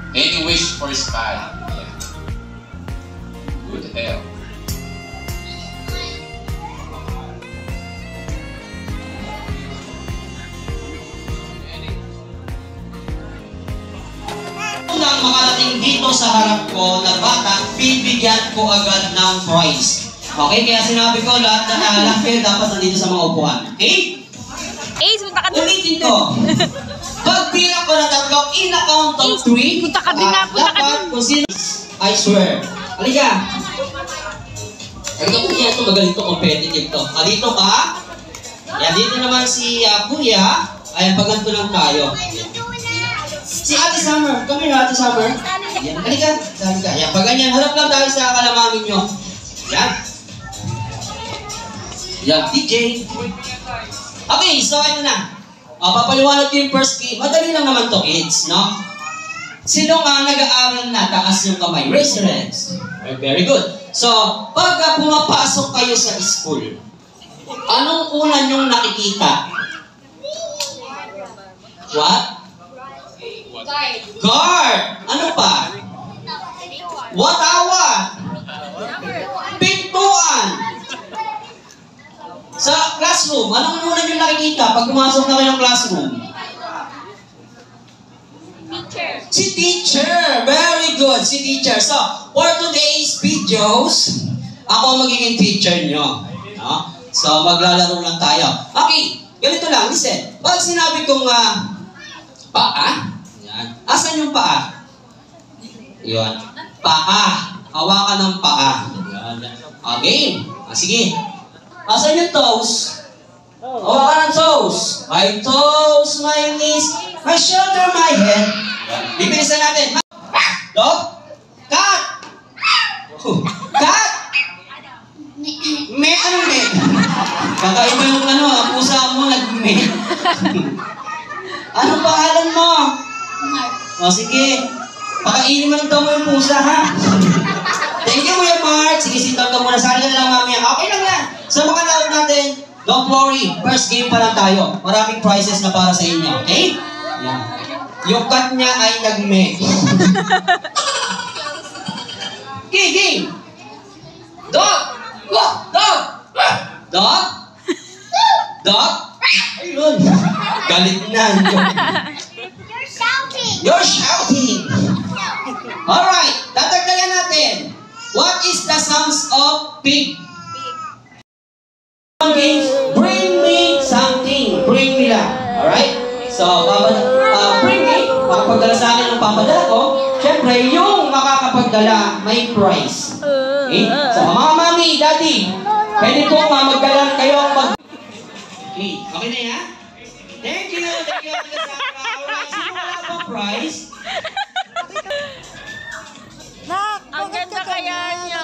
Any wish for Sky? Yeah. Good health. Nang makarating dito sa harap ko na bata, bibigyan ko agad ng prize. Okay, kaya sinabi ko lahat kayo dapat nandito sa mga upuan. Okay? Ace, punta ka din. Ulitin ko. Pagbilang ko ng tatlo, in a count of 3, punta ka din na, punta ka din. kung sino, I swear. Halika. Halika po niya ito, magaling ito, competitive to. Dito ka. Yan, dito naman si Kuya. Ayan, paganto lang tayo. Si Ate Summer. Come here, Ate Summer. Yan, halika. Halika. Yan, pag ganyan, harap lang tayo sa kalamamin nyo. Yan. Yan, DJ. Okay, so ito na. Papaliwanag ko yung first game. Madali lang naman to, kids, no? Sino nga nag-aaral na? Taas yung kamay. Raise your hands. Very good. So, pagka pumapasok kayo sa school, anong una nyong nakikita? What? Guard. Ano pa? Watawa. Pintuan. Sa classroom, anong muna nyo nakikita pag pumasok na kayo ng classroom? Teacher. Si teacher! Very good, si teacher. So, for today's videos, ako magiging teacher nyo. No? So, maglalaro lang tayo. Okay, ganito lang, listen. Pag sinabi kong paa, yan. Asan yung paa? Yan. Paa. Hawakan ng paa. Yan. Okay, sige. Asan yung toes? Hawakan ng toes. My toes, my knees, my shoulder, my head. Bibilisan natin. Dog? Cat! Cat! Me, anong me? Kakaiba yung pusa mo, nag-me. Anong pangalan mo? O sige. Pakainin mo ng mo yung pusa, ha? Thank you, Kuya Mark. Sige, sit-down ka muna. Sali ka na lang mamaya. Okay lang yan. Sa mga naon natin, don't worry. First game pa lang tayo. Maraming prizes na para sa inyo. Okay? Yan. Yung cat niya ay nag-me. Okay, game. Dog! Dog! Dog? Dog? Ayun. Galit na. You're shouting. You're shouting. Alright. Tatagdagan natin. What is the sounds of pig? Games, bring me something. Bring me lang. Alright? So, bring me. Makapagdala sa akin ng papadala ko. Siyempre, yung makakapagdala, may prize. Okay? So, mga mami, daddy, pwede po magdala kayo Okay, okay na yan? Thank you. Thank you. Alright, sino wala pang prize? Ang ganda kaya niya,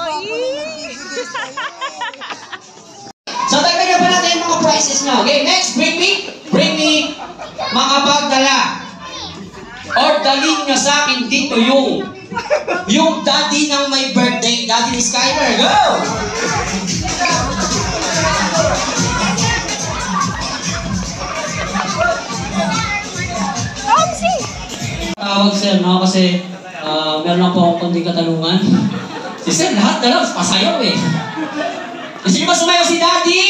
So, tagdagan pa natin mga prizes nyo. Okay, next, bring me makapagdala. Or dalhin nyo sa akin dito yung daddy ng may birthday, daddy ni Skyler. Go! Tawag sir, no? Kasi meron na po akong kunting katanungan. Si sir, lahat na lang, pasayaw eh. Gusto niyo ba sumayaw si daddy?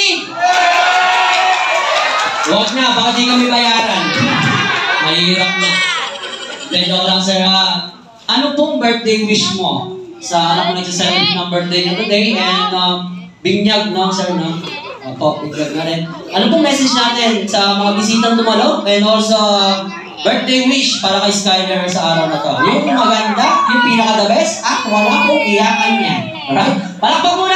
Huwag na, baka di kami bayaran. Mahirap na. Pero lang sir, ano pong birthday wish mo? Sa anak mo nagsa-celebrate ng birthday niya today and binyag, no sir, no? Opo, binyag na rin. Ano pong message natin sa mga bisitang dumalo? And also, birthday wish para kay Skyler sa araw na to. Yung maganda, yung pinaka-the best, at wala pong iyakan yan. Alright? Palakpak muna!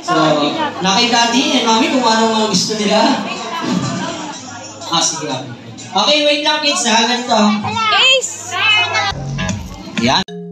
So, nakay daddy and mami kung ano mga gusto nila. Sige, okay. Okay, wait lang kids ha. Ganito. Ace! Yan.